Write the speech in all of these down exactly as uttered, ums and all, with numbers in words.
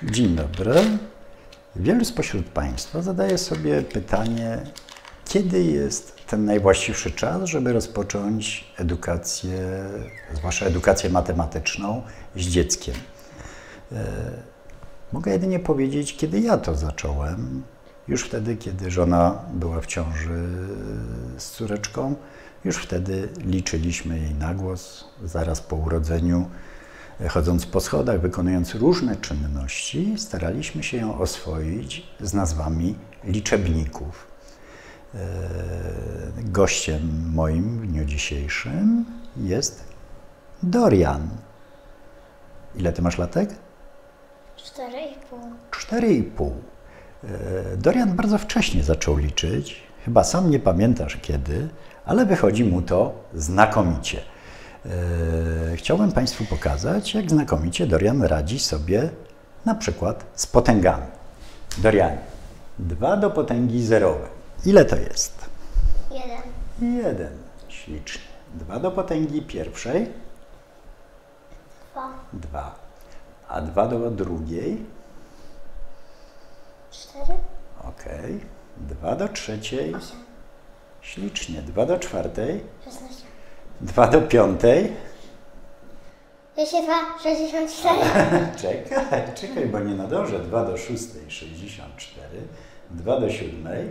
Dzień dobry. Wielu spośród Państwa zadaje sobie pytanie, kiedy jest ten najwłaściwszy czas, żeby rozpocząć edukację, zwłaszcza edukację matematyczną z dzieckiem. Mogę jedynie powiedzieć, kiedy ja to zacząłem. Już wtedy, kiedy żona była w ciąży z córeczką, już wtedy liczyliśmy jej na głos, zaraz po urodzeniu. Chodząc po schodach, wykonując różne czynności, staraliśmy się ją oswoić z nazwami liczebników. Gościem moim w dniu dzisiejszym jest Dorian. Ile ty masz latek? Cztery i pół. Cztery i pół. Dorian bardzo wcześnie zaczął liczyć, chyba sam nie pamiętasz kiedy, ale wychodzi mu to znakomicie. Chciałbym Państwu pokazać, jak znakomicie Dorian radzi sobie na przykład z potęgami. Dorian, dwa do potęgi zerowej. Ile to jest? Jeden. Jeden. Ślicznie. dwa do potęgi pierwszej? Dwa. dwa. A dwa do drugiej? Cztery. Ok. dwa do trzeciej? Osiem. Ślicznie. dwa do czwartej? Szesnaście. dwa do piątej? Dwieście dwa. Sześćdziesiąt cztery. Czekaj, czekaj, bo nie nadążę. dwa do szóstej, sześćdziesiąt cztery. dwa do siódmej,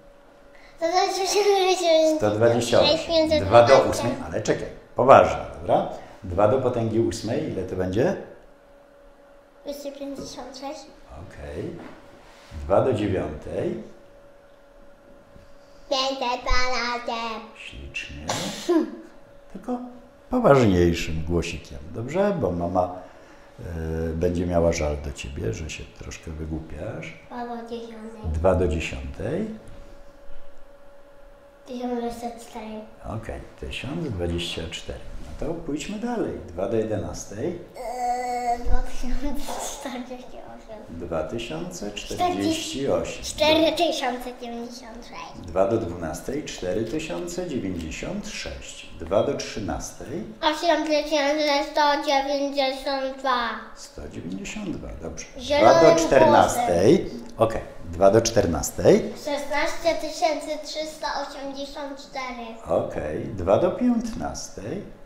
sto dwadzieścia osiem. dwa do ósmej, ale czekaj, poważnie, dobra? dwa do potęgi ósmej, ile to będzie? Dwieście pięćdziesiąt sześć. Okej. dwa do dziewiątej. Pięćset dwanaście. Ślicznie. Tylko poważniejszym głosikiem, dobrze? Bo mama y, będzie miała żal do ciebie, że się troszkę wygłupiasz. Dwa do dziesiątej. dwa do dziesiątej. Tysiąc dwieście cztery. Okej, tysiąc dwadzieścia cztery. No to pójdźmy dalej. dwa do jedenastej. Dwa tysiące czterdzieści osiem. dwa tysiące czterdzieści osiem. Cztery tysiące dziewięćdziesiąt sześć. dwa do dwunastej. cztery tysiące dziewięćdziesiąt sześć. dwa do trzynastej. Osiem tysięcy sto dziewięćdziesiąt dwa. sto dziewięćdziesiąt dwa, dobrze. dwa Zielonym do czternastej. Okej, dwa do czternastej. szesnaście tysięcy trzysta osiemdziesiąt cztery. Okej, dwa do piętnastej.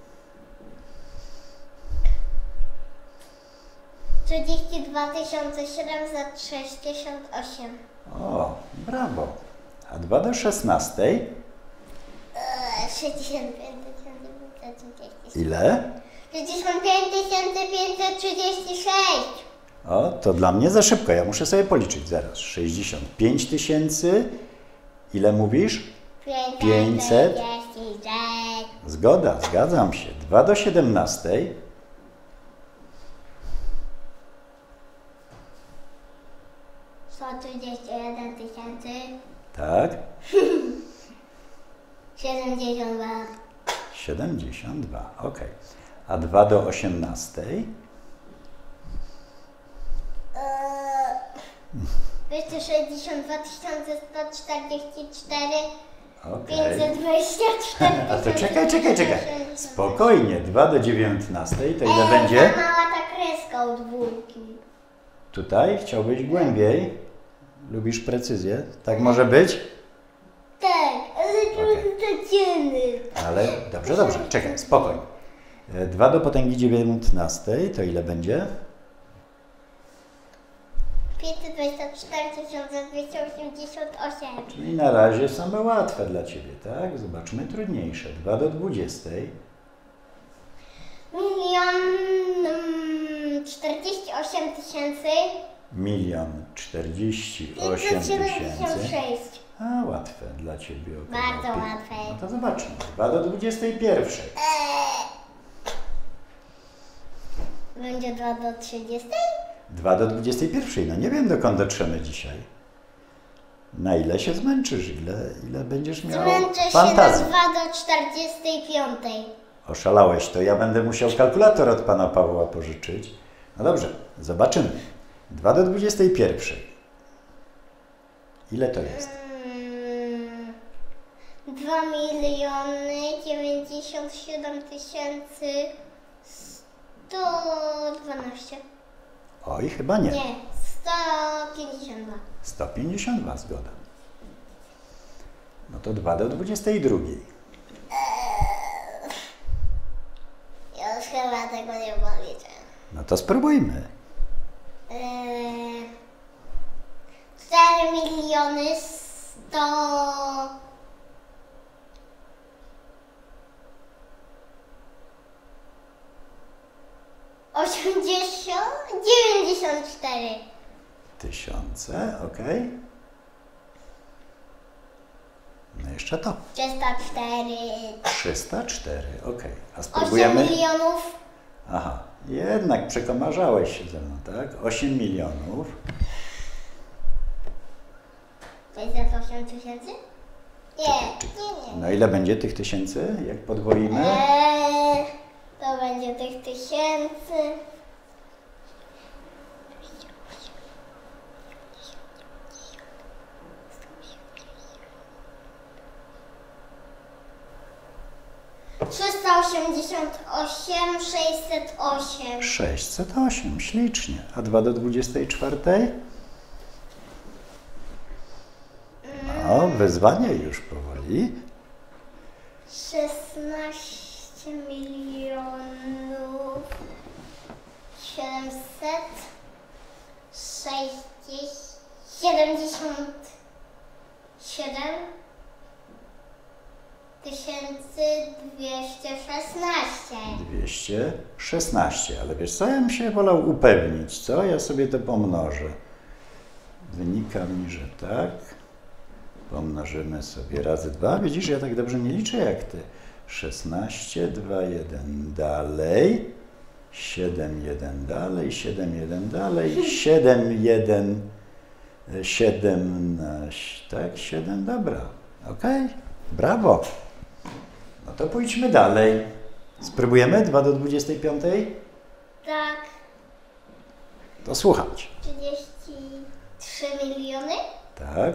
trzydzieści dwa tysiące siedemset sześćdziesiąt osiem. O, brawo. A dwa do szesnastej. sześćdziesiąt pięć tysięcy pięćset trzydzieści sześć. Ile? sześćdziesiąt pięć tysięcy pięćset trzydzieści sześć. O, to dla mnie za szybko. Ja muszę sobie policzyć zaraz. sześćdziesiąt pięć tysięcy. Ile mówisz? pięćset. trzydzieści sześć. Zgoda, zgadzam się. dwa do siedemnastej. sto trzydzieści jeden tysięcy Tak. siedemdziesiąt dwa. siedemdziesiąt dwa. Ok. A dwa do osiemnastej. dwieście sześćdziesiąt dwa tysiące sto czterdzieści cztery. Ok. pięćset dwadzieścia cztery. A to czekaj, czekaj, czekaj. Spokojnie. dwa do dziewiętnastej. To ile Ej, będzie? za mała ta kreska od dwójki. Tutaj chciałbyś głębiej. Lubisz precyzję? Tak może być? Tak, ale trochę Okej. to ciemny. Ale dobrze, dobrze. Czekaj, spokojnie. dwa do potęgi dziewiętnastej. To ile będzie? pięćset dwadzieścia cztery tysiące dwieście osiemdziesiąt osiem. Czyli na razie same łatwe dla Ciebie, tak? Zobaczmy trudniejsze. dwa do dwudziestej. Milion mm, czterdzieści osiem tysięcy Milion czterdzieści osiem pięćset siedemdziesiąt tysięcy. sześć. A, łatwe dla Ciebie. około Bardzo pi- łatwe. No to zobaczmy. dwa do dwudziestej pierwszej. Będzie dwa do trzydziestej? dwa do dwudziestej pierwszej. No nie wiem, dokąd dotrzemy dzisiaj. Na ile się zmęczysz? Ile, ile będziesz miał Zmęczę się na fantazji? dwa do czterdziestej piątej. Oszalałeś, to ja będę musiał kalkulator od Pana Pawła pożyczyć. No dobrze, zobaczymy. dwa do dwudziestej pierwszej. Ile to jest? Mm, dwa miliony dziewięćdziesiąt siedem tysięcy sto dwanaście. Oj, chyba nie. Nie, pięćdziesiąt dwa. sto pięćdziesiąt dwa, zgoda. No to dwa do dwudziestej drugiej. Ja już chyba tego nie policzę. No to spróbujmy. Eee, cztery miliony sto... osiemdziesiąt... dziewięćdziesiąt cztery. Tysiące, ok. No jeszcze to. trzysta cztery. trzysta cztery, ok. A osiem spróbujemy... milionów. Aha, jednak przekomarzałeś się ze mną, tak? osiem milionów. To jest za osiem tysięcy? Nie, nie, nie. No ile będzie tych tysięcy, jak podwoimy? Eee, to będzie tych tysięcy. trzysta osiemdziesiąt osiem, sześćset osiem. sześćset osiem, ślicznie. A dwa do dwudziestej czwartej? No, wyzwanie już powoli. szesnaście milionów siedemset sześćdziesiąt siedemdziesiąt siedem tysięcy dwieście szesnaście. dwieście szesnaście, ale wiesz co, ja bym się wolał upewnić, co? Ja sobie to pomnożę. Wynika mi, że tak. Pomnożymy sobie razy dwa. Widzisz, ja tak dobrze nie liczę jak ty. szesnaście, dwa, jeden dalej. siedem, jeden dalej. siedem, jeden dalej. siedem, jeden, siedemnaście. Tak, siedem, dobra. Ok, brawo. No to pójdźmy dalej. Spróbujemy dwa do dwudziestej piątej? Tak. To słucham cię. trzydzieści trzy miliony Tak.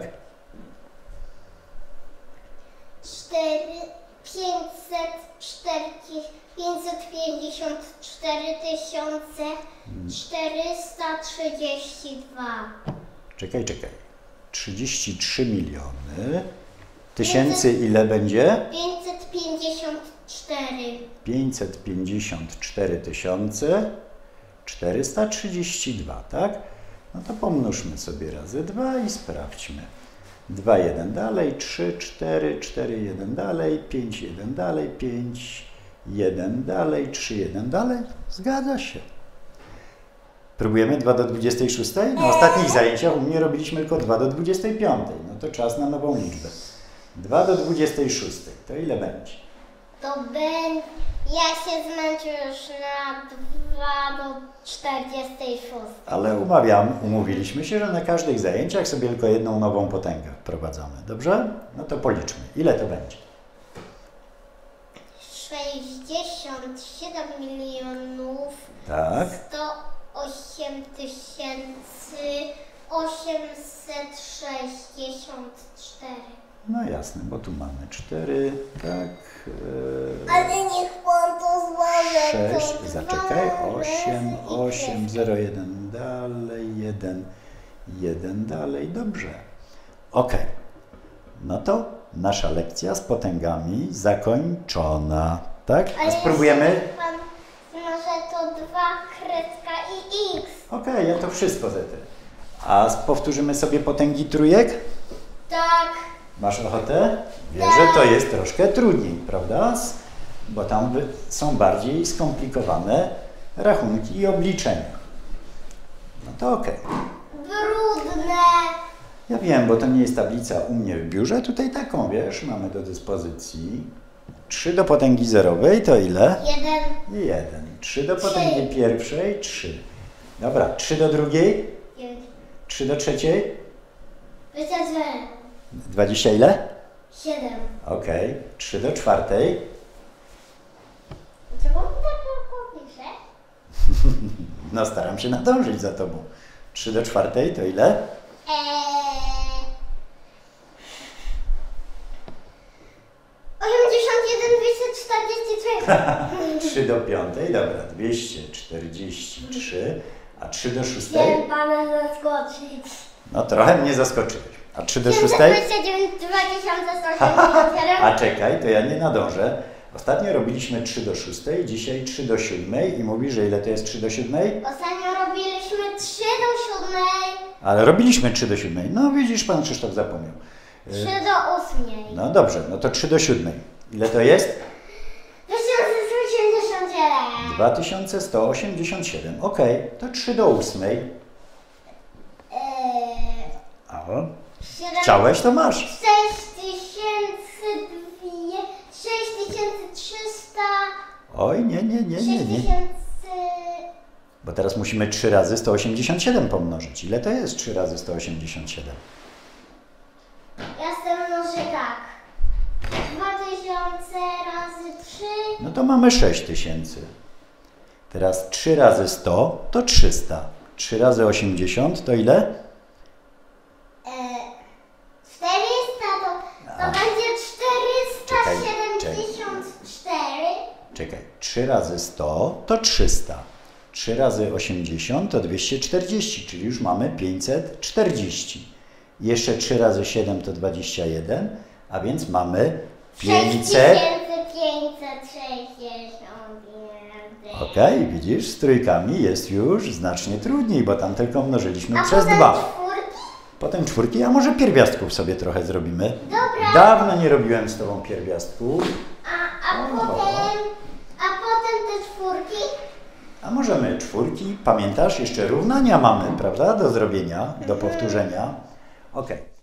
cztery pięćset czterdzieści pięćset pięćdziesiąt cztery tysiące czterysta trzydzieści dwa. Czekaj, czekaj. trzydzieści trzy miliony. Tysięcy ile będzie? pięćset pięćdziesiąt cztery. pięćset pięćdziesiąt cztery tysiące czterysta trzydzieści dwa, tak? No to pomnóżmy sobie razy dwa i sprawdźmy. dwa, jeden dalej, trzy, cztery, cztery, jeden dalej, pięć, jeden dalej, pięć, jeden dalej, trzy, jeden dalej. Zgadza się. Próbujemy dwa do dwudziestej szóstej? Na ostatnich zajęciach u mnie robiliśmy tylko dwa do dwudziestej piątej. No to czas na nową liczbę. dwa do dwudziestej szóstej. To ile będzie? To będzie... Ja się zmęczę już na dwa do czterdziestej szóstej. Ale umawiam, umówiliśmy się, że na każdych zajęciach sobie tylko jedną nową potęgę wprowadzamy. Dobrze? No to policzmy. Ile to będzie? sześćdziesiąt siedem milionów Tak. sto osiem tysięcy osiemset sześćdziesiąt cztery. No jasne, bo tu mamy cztery, tak. Yy, Ale niech pan to zważy. sześć, zaczekaj, osiem, osiem, zero, jeden dalej, jeden, jeden dalej, dobrze. Ok, no to nasza lekcja z potęgami zakończona, tak? A spróbujemy? Pan może to dwa kredka i x. Ok, ja to wszystko zetrę. A powtórzymy sobie potęgi trójek? Tak. Masz ochotę? Wiesz, że to jest troszkę trudniej, prawda? Bo tam są bardziej skomplikowane rachunki i obliczenia. No to okej. Brudne. Ja wiem, bo to nie jest tablica u mnie w biurze. Tutaj taką, wiesz, mamy do dyspozycji. trzy do potęgi zerowej to ile? Jeden. jeden. trzy do potęgi pierwszej, trzy. Dobra, trzy do drugiej? Dziewięć. trzy do trzeciej? dwadzieścia dwa. dwadzieścia ile? Siedem. Okej. trzy do czwartej? Czemu tak szybko pisze? No staram się nadążyć za tobą. trzy do czwartej to ile? Eee... osiemdziesiąt jeden, dwieście czterdzieści trzy. trzy do piątej, dobra, dwieście czterdzieści trzy, a trzy do szóstej? Chciałem pana zaskoczyć. No trochę mnie zaskoczyłeś. A trzy do szóstej? siedemset dwadzieścia dziewięć, dwa tysiące sto osiemdziesiąt siedem. A czekaj, to ja nie nadążę. Ostatnio robiliśmy trzy do szóstej, dzisiaj trzy do siódmej i mówisz, że ile to jest trzy do siódmej? Ostatnio robiliśmy trzy do siódmej. Ale robiliśmy trzy do siódmej. No widzisz, pan Krzysztof zapomniał. trzy do ósmej. No dobrze, no to trzy do siódmej. Ile to jest? dwa tysiące sto osiemdziesiąt siedem. dwa tysiące sto osiemdziesiąt siedem. Okej, to trzy do ósmej. Eee, A, siedem- chciałeś, to masz. sześć tysięcy dwie, sześć tysięcy trzysta, Oj, nie, nie, nie, nie, sześć nie. tysięcy... Bo teraz musimy trzy razy sto osiemdziesiąt siedem pomnożyć. Ile to jest trzy razy sto osiemdziesiąt siedem? Ja sobie mnożę tak. dwa tysiące razy trzy. No to mamy sześć tysięcy. Teraz trzy razy sto to trzysta. trzy razy osiemdziesiąt to ile? E, czterysta to, to A. będzie czterysta siedemdziesiąt cztery. Czekaj, trzy razy sto to trzysta. trzy razy osiemdziesiąt to dwieście czterdzieści, czyli już mamy pięćset czterdzieści. Jeszcze trzy razy siedem to dwadzieścia jeden, a więc mamy pięćset. sześć tysięcy pięćset sześćdziesiąt jeden. Okej, widzisz, z trójkami jest już znacznie trudniej, bo tam tylko mnożyliśmy A przez potem dwa. czwórki? Potem czwórki, a może pierwiastków sobie trochę zrobimy. Dobra. Dawno nie robiłem z tobą pierwiastków. A, a O. potem, a potem te czwórki? A możemy czwórki, pamiętasz, jeszcze równania mamy, prawda, do zrobienia, do powtórzenia. Okej.